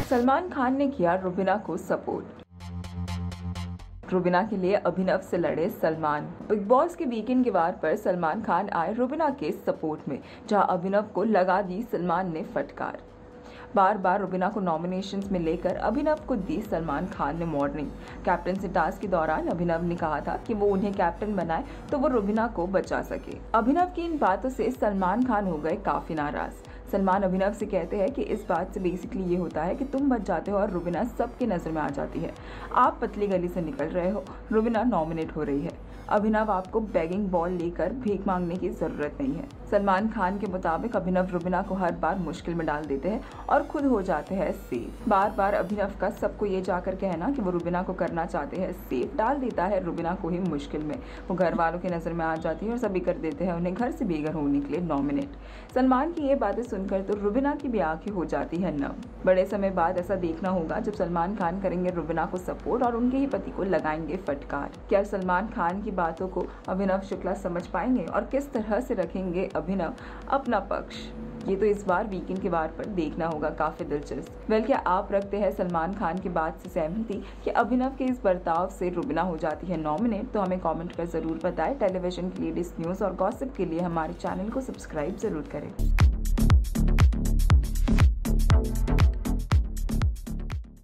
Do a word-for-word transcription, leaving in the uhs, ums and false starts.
सलमान खान ने किया रुबीना को सपोर्ट। रुबीना के लिए अभिनव से लड़े सलमान। बिग बॉस के वीकेंड के वार पर सलमान खान आए रुबीना के सपोर्ट में, जहां अभिनव को लगा दी सलमान ने फटकार। बार बार रुबीना को नॉमिनेशंस में लेकर अभिनव को दी सलमान खान ने वार्निंग। कैप्टनसी टास्क के दौरान अभिनव ने कहा था कि वो उन्हें कैप्टन बनाए तो वो रुबीना को बचा सके। अभिनव की इन बातों से सलमान खान हो गए काफी नाराज। सलमान अभिनव से कहते हैं कि इस बात से बेसिकली ये होता है कि तुम बच जाते हो और रुबीना सबकी नजर में आ जाती है। आप पतली गली से निकल रहे हो, रुबीना नॉमिनेट हो रही है। अभिनव आपको बैगिंग बॉल लेकर भीख मांगने की जरूरत नहीं है। सलमान खान के मुताबिक अभिनव रुबीना को हर बार मुश्किल में डाल देते हैं और खुद हो जाते हैं सेफ। बार बार अभिनव का सबको ये जाकर कहना कि वो रुबीना को करना चाहते हैं सेफ डाल देता है रुबीना को ही मुश्किल में। वो घर वालों की नजर में आ जाती है और सभी कर देते हैं उन्हें घर से बेघर होने के लिए नॉमिनेट। सलमान की ये बातें सुनकर तो रुबीना की भी आंखें हो जाती है नम। बड़े समय बाद ऐसा देखना होगा जब सलमान खान करेंगे रुबीना को सपोर्ट और उनके ही पति को लगाएंगे फटकार। क्या सलमान खान की बातों को अभिनव शुक्ला समझ पाएंगे और किस तरह से रखेंगे अभिनव अपना पक्ष? ये तो इस बार वीकेंड के वार पर देखना होगा। काफी दिलचस्प। वेल, क्या आप रखते हैं सलमान खान की बात से सहमति कि अभिनव के इस बर्ताव से रुबीना हो जाती है नॉमिनेट? तो हमें कमेंट कर जरूर बताएं। टेलीविजन की लेटेस्ट न्यूज और गॉसिप के लिए हमारे चैनल को सब्सक्राइब जरूर करें।